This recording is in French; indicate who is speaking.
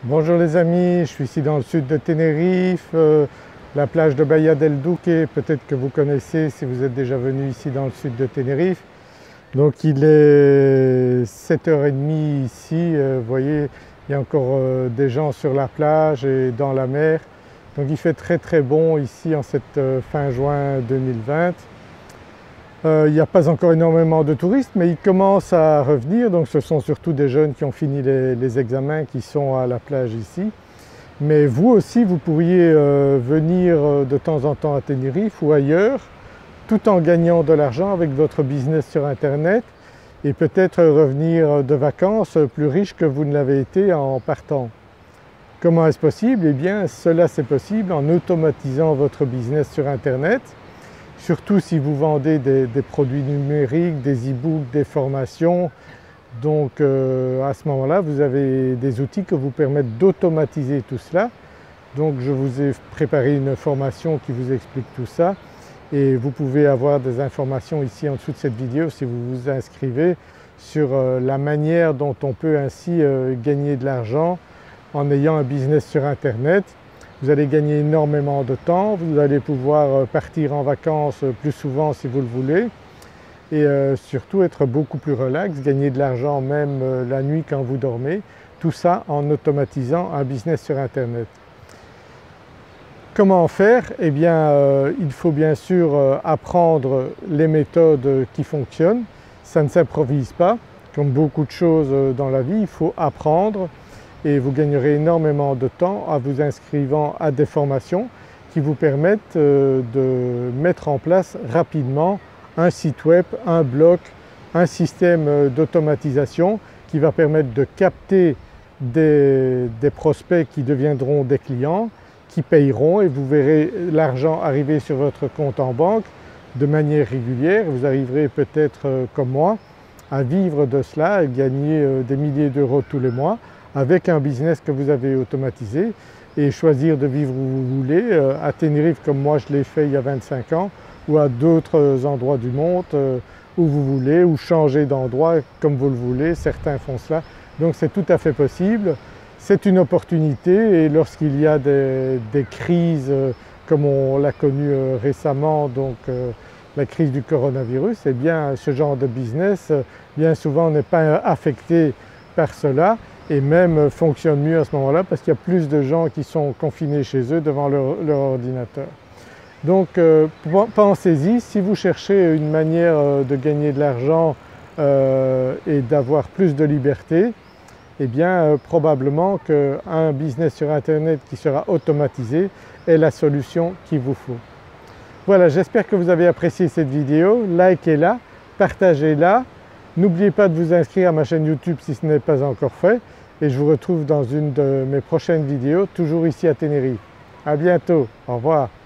Speaker 1: Bonjour les amis, je suis ici dans le sud de Tenerife, la plage de Bahia del Duque, peut-être que vous connaissez si vous êtes déjà venu ici dans le sud de Tenerife. Donc il est 7h30 ici, vous voyez il y a encore des gens sur la plage et dans la mer. Donc il fait très bon ici en cette fin juin 2020. Il n'y a pas encore énormément de touristes mais ils commencent à revenir, donc ce sont surtout des jeunes qui ont fini les examens qui sont à la plage ici. Mais vous aussi vous pourriez venir de temps en temps à Tenerife ou ailleurs tout en gagnant de l'argent avec votre business sur internet et peut-être revenir de vacances plus riche que vous ne l'avez été en partant. Comment est-ce possible? Eh bien cela c'est possible en automatisant votre business sur internet. Surtout si vous vendez des produits numériques, des e-books, des formations. Donc à ce moment-là vous avez des outils qui vous permettent d'automatiser tout cela. Donc je vous ai préparé une formation qui vous explique tout ça et vous pouvez avoir des informations ici en dessous de cette vidéo si vous vous inscrivez sur la manière dont on peut ainsi gagner de l'argent en ayant un business sur internet. Vous allez gagner énormément de temps, vous allez pouvoir partir en vacances plus souvent si vous le voulez et surtout être beaucoup plus relax, gagner de l'argent même la nuit quand vous dormez, tout ça en automatisant un business sur internet. Comment faire? Eh bien il faut bien sûr apprendre les méthodes qui fonctionnent, ça ne s'improvise pas, comme beaucoup de choses dans la vie, il faut apprendre et vous gagnerez énormément de temps en vous inscrivant à des formations qui vous permettent de mettre en place rapidement un site web, un blog, un système d'automatisation qui va permettre de capter des prospects qui deviendront des clients, qui payeront et vous verrez l'argent arriver sur votre compte en banque de manière régulière. Vous arriverez peut-être comme moi à vivre de cela et gagner des milliers d'euros tous les mois avec un business que vous avez automatisé et choisir de vivre où vous voulez, à Tenerife comme moi je l'ai fait il y a 25 ans ou à d'autres endroits du monde où vous voulez, ou changer d'endroit comme vous le voulez, certains font cela. Donc c'est tout à fait possible, c'est une opportunité et lorsqu'il y a des crises comme on l'a connu récemment, donc la crise du coronavirus, eh bien ce genre de business bien souvent n'est pas affecté par cela et même fonctionne mieux à ce moment-là parce qu'il y a plus de gens qui sont confinés chez eux devant leur ordinateur. Donc pensez-y, si vous cherchez une manière de gagner de l'argent et d'avoir plus de liberté, eh bien probablement qu'un business sur internet qui sera automatisé est la solution qu'il vous faut. Voilà, j'espère que vous avez apprécié cette vidéo, likez-la, partagez-la. N'oubliez pas de vous inscrire à ma chaîne YouTube si ce n'est pas encore fait et je vous retrouve dans une de mes prochaines vidéos, toujours ici à Tenerife. À bientôt, au revoir.